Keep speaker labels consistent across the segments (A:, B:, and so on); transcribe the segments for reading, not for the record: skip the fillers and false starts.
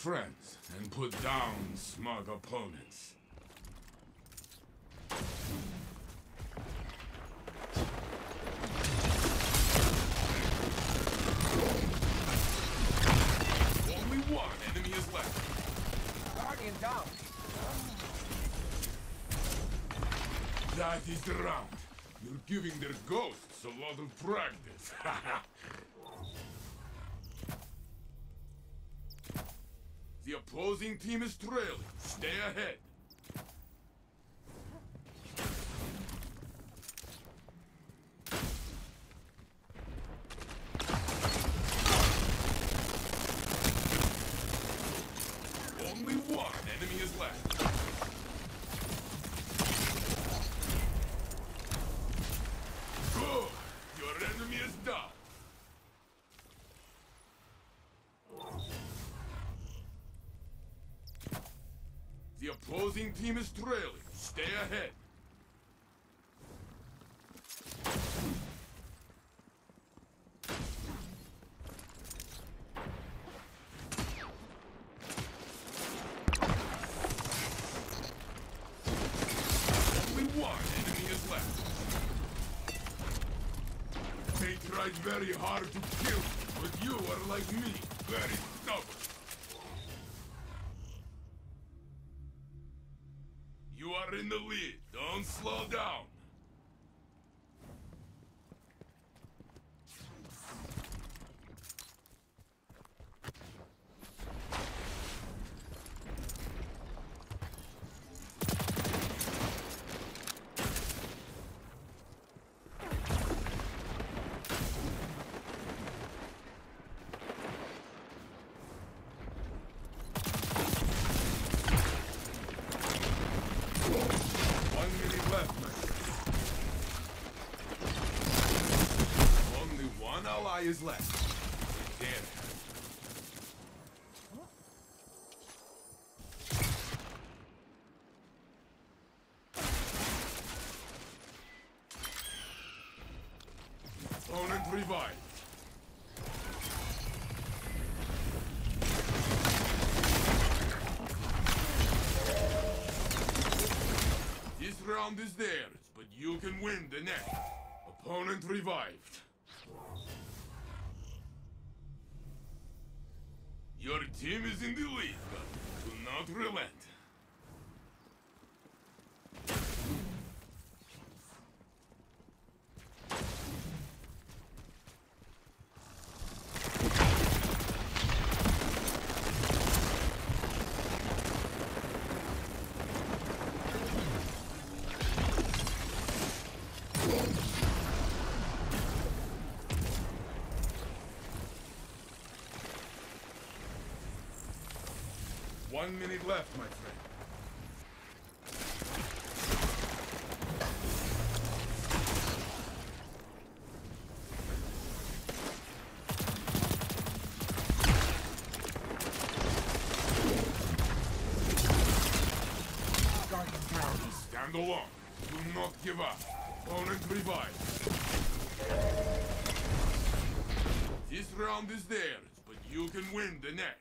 A: friends and put down smug opponents. Only one enemy is left.
B: Guardian down.
A: That is the round. You're giving their ghosts a lot of practice. The opposing team is trailing. Stay ahead. Only one enemy is left. Good. Your enemy is down. The opposing team is trailing. Stay ahead. Only one enemy is left. They tried very hard to kill you, but you are like me, very stubborn. You are in the lead. Don't slow down. Ally is left. Damn. Opponent revived. This round is theirs, but you can win the next. Opponent revived. Your team is in the lead, but do not relent. One minute left, my friend.
B: Guardian down.
A: Stand along. Do not give up. Opponent revived. This round is theirs, but you can win the next.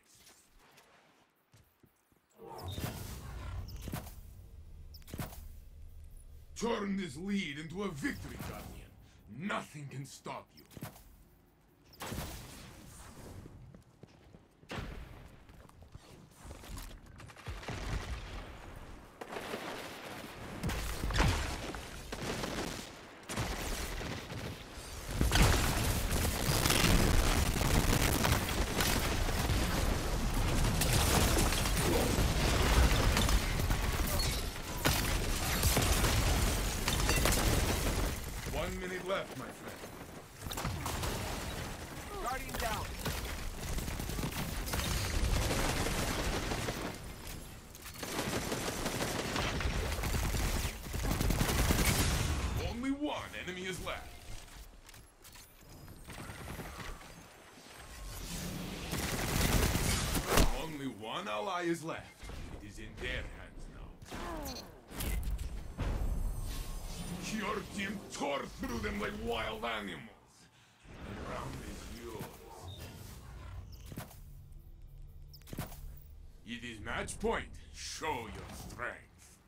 A: Turn this lead into a victory, Guardian. Nothing can stop you. One minute left, my friend.
B: Guardian down.
A: Only one enemy is left. Only one ally is left. It is in their hands now. Your team tore through them like wild animals. The round is yours. Match point. Show your strength.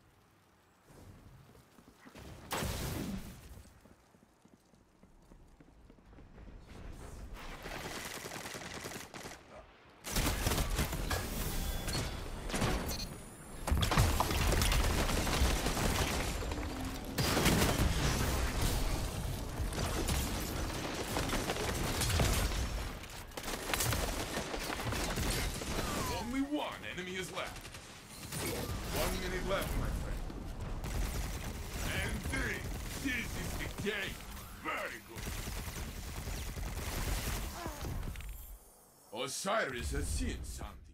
A: Only one enemy is left. 1 minute left, my friend. And 3. This is the game. Very good. Osiris has seen something.